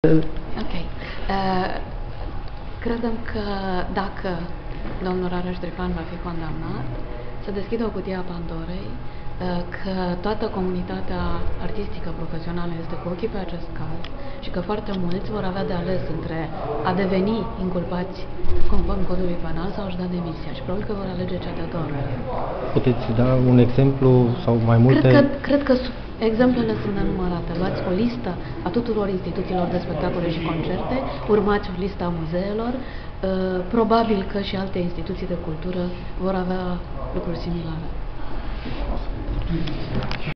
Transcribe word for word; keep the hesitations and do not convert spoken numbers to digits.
Ok. Uh, credem că dacă domnul Rareș Trifan va fi condamnat, să deschidă o cutie a Pandorei, uh, că toată comunitatea artistică profesională este cu ochii pe acest caz și că foarte mulți vor avea de ales între a deveni inculpați conform codului penal sau a-și da demisia și probabil că vor alege cea de-a doua. Puteți da un exemplu sau mai multe? Cred că, cred că exemplele sunt nenumărate. Luați o listă a tuturor instituțiilor de spectacole și concerte, urmați o listă a muzeelor, probabil că și alte instituții de cultură vor avea lucruri similare.